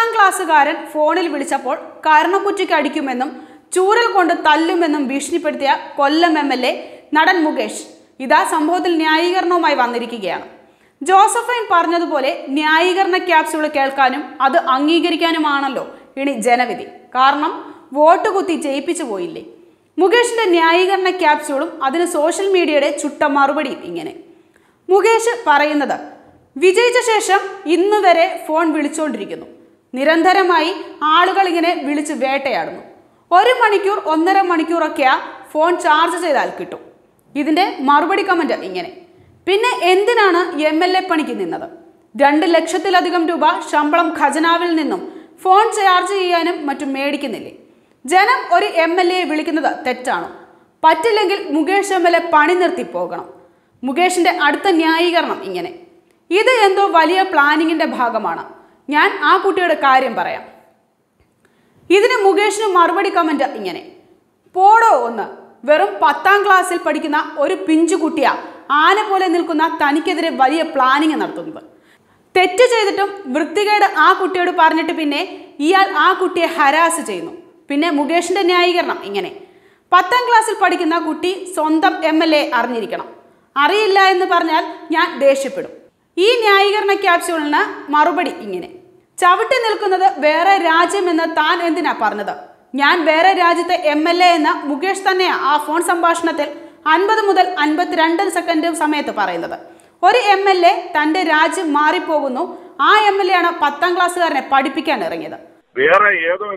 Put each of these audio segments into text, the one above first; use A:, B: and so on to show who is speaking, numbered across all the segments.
A: 10ാം ക്ലാസ്സുകാരൻ ഫോണിൽ വിളിച്ചപ്പോൾ കരണക്കുറ്റിക്ക് അടിക്കുമെന്നും ചൂരൽ കൊണ്ട് തല്ലുമെന്നും ഭീഷണിപ്പെടുത്തിയ കൊല്ലം MLA നടൻ മുകേഷ് ഇതാ സംഭവത്തിൽ ന്യായീകരണവുമായി വന്നിരിക്കുകയാണ്. ജോസഫൈൻ പറഞ്ഞതുപോലെ ന്യായീകരണ ക്യാപ്സ്യൂൾ കേൾക്കാനും അത് അംഗീകരിക്കാനുമാണല്ലോ ഇനി ജനവിധി. കാരണം വോട്ട് കുത്തി ജയിപ്പിച്ചു പോയില്ലേ. മുകേഷിന്റെ ന്യായീകരണ ക്യാപ്സ്യൂളും അതിന് സോഷ്യൽ മീഡിയയുടെ ചുട്ട മറുപടിയും ഇങ്ങനെ. മുകേഷ് പറയുന്നത്, വിജയിച്ച ശേഷം ഇന്നുവരെ ഫോൺ വിളിച്ചുകൊണ്ടിരിക്കുന്നു. നിരന്തരമായി ആളുകൾ ഇങ്ങനെ വിളിച്ച് വേട്ടയാടുന്നു. 1 മണിക്കൂർ 1.5 മണിക്കൂറൊക്കെയാ ഫോൺ ചാർജ് ചെയ്താൽ കിട്ടും. ഇതിന്റെ മറുപടി കമന്റ് ഇങ്ങനെ. പിന്നെ എന്തിനാണ് MLA പണിക്ക് നിന്നത്? 2 ലക്ഷത്തിലധികം രൂപ ശമ്പളം ഖജനാവിൽ നിന്നും ഫോൺ ചാർജ് ചെയ്യാനും മറ്റും മേടിക്കുന്നില്ലേ? ജനം ഒരു MLA വിളിക്കുന്നത് തെറ്റാണോ? പറ്റില്ലെങ്കിൽ മുകേഷ് MLA പണി നിർത്തി പോകണം. മുകേഷിന്റെ അടുത്ത ന്യായീകരണം ഇങ്ങനെ. ഇത് എന്തോ വലിയ പ്ലാനിങ്ങിന്റെ ഭാഗമാണ്. ഞാൻ ആ കുട്ടിയുടെ കാര്യം പറയാം. ഇതിന് മുകേഷിന് മറുപടി കമന്റ് ഇങ്ങനെ. പോടോ ഒന്ന്, വെറും 10ാം ക്ലാസ്സിൽ പഠിക്കുന്ന ഒരു പിഞ്ചുകുട്ടിയാ ആന പോലെ നിൽക്കുന്ന തനിക്കെതിരെ വലിയ പ്ലാനിങ് നടത്തുന്നത്. തെറ്റ് ചെയ്തിട്ടും വൃത്തികേട് ആ കുട്ടിയോട് പറഞ്ഞിട്ട് പിന്നെ ഇയാൾ ആ കുട്ടിയെ ഹരാസ് ചെയ്യുന്നു. പിന്നെ മുകേഷിന്റെ ന്യായീകരണം ഇങ്ങനെ. 10ാം ക്ലാസ്സിൽ പഠിക്കുന്ന കുട്ടി സ്വന്തം MLA അറിഞ്ഞിരിക്കണം. അറിയില്ല എന്ന് പറഞ്ഞാൽ ഞാൻ ദേഷ്യപ്പെടും. ഈ ന്യായീകരണ ക്യാപ്സ്യൂളിന് മറുപടി ഇങ്ങനെ. ചവിട്ടി നിൽക്കുന്നത് വേറെ രാജ്യമെന്ന് താൻ എന്തിനാ പറഞ്ഞത്? ഞാൻ വേറെ രാജ്യത്തെ MLA എന്ന മുകേഷ് തന്നെയാ ആ ഫോൺ സംഭാഷണത്തിൽ 50 മുതൽ 52 സെക്കൻഡ് സമയത്ത് പറയുന്നത്. ഒരു MLA തന്റെ രാജ്യം മാറിപ്പോകുന്നു. ആ MLA ആണ് 10ാം ക്ലാസ്സുകാരനെ പഠിപ്പിക്കാൻ ഇറങ്ങിയത്.
B: വേറെ ഏതോ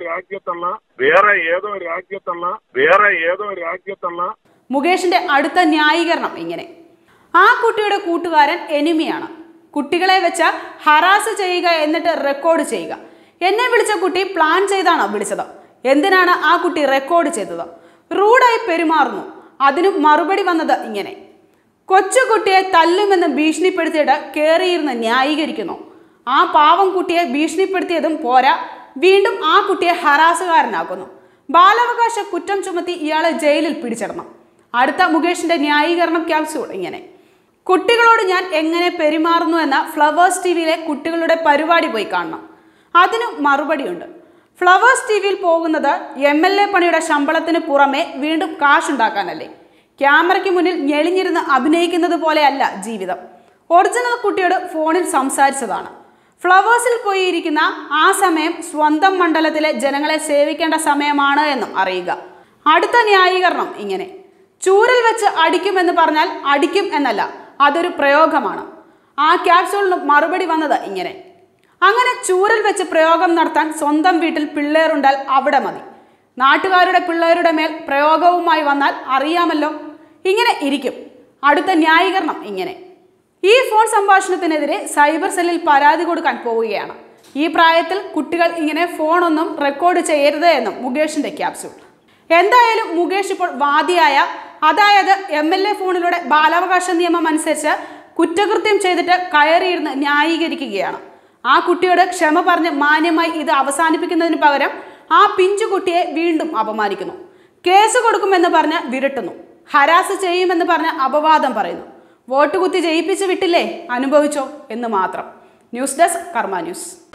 B: രാജ്യത്തുള്ള
A: മുകേഷിന്റെ അടുത്ത ന്യായീകരണം ഇങ്ങനെ. ആ കുട്ടിയുടെ കൂട്ടുകാരൻ എനിമിയാണ്. കുട്ടികളെ വെച്ച് ഹറാസ് ചെയ്യുക, എന്നിട്ട് റെക്കോർഡ് ചെയ്യുക. എന്നെ വിളിച്ച കുട്ടി പ്ലാൻ ചെയ്താണോ വിളിച്ചത്? എന്തിനാണ് ആ കുട്ടി റെക്കോർഡ് ചെയ്തത്? റൂഡായി പെരുമാറുന്നു. അതിനും മറുപടി വന്നത് ഇങ്ങനെ. കൊച്ചുകുട്ടിയെ തല്ലുമെന്ന് ഭീഷണിപ്പെടുത്തിയിട്ട് കയറിയിരുന്ന് ന്യായീകരിക്കുന്നു. ആ പാവം കുട്ടിയെ ഭീഷണിപ്പെടുത്തിയതും പോരാ, വീണ്ടും ആ കുട്ടിയെ ഹറാസുകാരനാക്കുന്നു. ബാലാവകാശ കുറ്റം ചുമത്തി ഇയാളെ ജയിലിൽ പിടിച്ചിടണം. അടുത്ത മുകേഷിന്റെ ന്യായീകരണം ക്യാപ്സ്യൂൾ ഇങ്ങനെ. കുട്ടികളോട് ഞാൻ എങ്ങനെ പെരുമാറുന്നു എന്ന ഫ്ലവേഴ്സ് TVയിലെ കുട്ടികളുടെ പരിപാടി പോയി കാണണം. അതിനും മറുപടിയുണ്ട്. ഫ്ലവേഴ്സ് TVയിൽ പോകുന്നത് MLA പണിയുടെ ശമ്പളത്തിന് പുറമെ വീണ്ടും കാശുണ്ടാക്കാനല്ലേ? ക്യാമറയ്ക്ക് മുന്നിൽ ഞെളിഞ്ഞിരുന്ന് അഭിനയിക്കുന്നത് പോലെയല്ല ജീവിതം. ഒറിജിനൽ കുട്ടിയോട് ഫോണിൽ സംസാരിച്ചതാണ്. ഫ്ലവേഴ്സിൽ പോയി ഇരിക്കുന്ന ആ സമയം സ്വന്തം മണ്ഡലത്തിലെ ജനങ്ങളെ സേവിക്കേണ്ട സമയമാണ് എന്നും അറിയുക. അടുത്ത ന്യായീകരണം ഇങ്ങനെ. ചൂരൽ വെച്ച് അടിക്കുമെന്ന് പറഞ്ഞാൽ അടിക്കും എന്നല്ല, അതൊരു പ്രയോഗമാണ്. ആ ക്യാപ്സ്യൂളിന് മറുപടി വന്നത് ഇങ്ങനെ. അങ്ങനെ ചൂരൽ വെച്ച് പ്രയോഗം നടത്താൻ സ്വന്തം വീട്ടിൽ പിള്ളേരുണ്ടാൽ അവിടെ മതി. നാട്ടുകാരുടെ പിള്ളേരുടെ മേൽ പ്രയോഗവുമായി വന്നാൽ അറിയാമല്ലോ. ഇങ്ങനെ ഇരിക്കും. അടുത്ത ന്യായീകരണം ഇങ്ങനെ. ഈ ഫോൺ സംഭാഷണത്തിനെതിരെ സൈബർ സെല്ലിൽ പരാതി കൊടുക്കാൻ പോവുകയാണ്. ഈ പ്രായത്തിൽ കുട്ടികൾ ഇങ്ങനെ ഫോണൊന്നും റെക്കോർഡ് ചെയ്യരുത് എന്നും മുകേഷിന്റെ ക്യാപ്സ്യൂൾ. എന്തായാലും മുകേഷ് ഇപ്പോൾ വാദിയായ, അതായത് MLA ഫോണിലൂടെ ബാലാവകാശ നിയമം അനുസരിച്ച് കുറ്റകൃത്യം ചെയ്തിട്ട് കയറിയിരുന്ന് ന്യായീകരിക്കുകയാണ്. ആ കുട്ടിയോട് ക്ഷമ പറഞ്ഞ് മാന്യമായി ഇത് അവസാനിപ്പിക്കുന്നതിന് പകരം ആ പിഞ്ചുകുട്ടിയെ വീണ്ടും അപമാനിക്കുന്നു. കേസ് കൊടുക്കുമെന്ന് പറഞ്ഞ് വിരട്ടുന്നു. ഹരാസ് ചെയ്യുമെന്ന് പറഞ്ഞ് അപവാദം പറയുന്നു. വോട്ട് കുത്തി ജയിപ്പിച്ചു വിട്ടില്ലേ, അനുഭവിച്ചോ എന്ന് മാത്രം. News desk Karma news.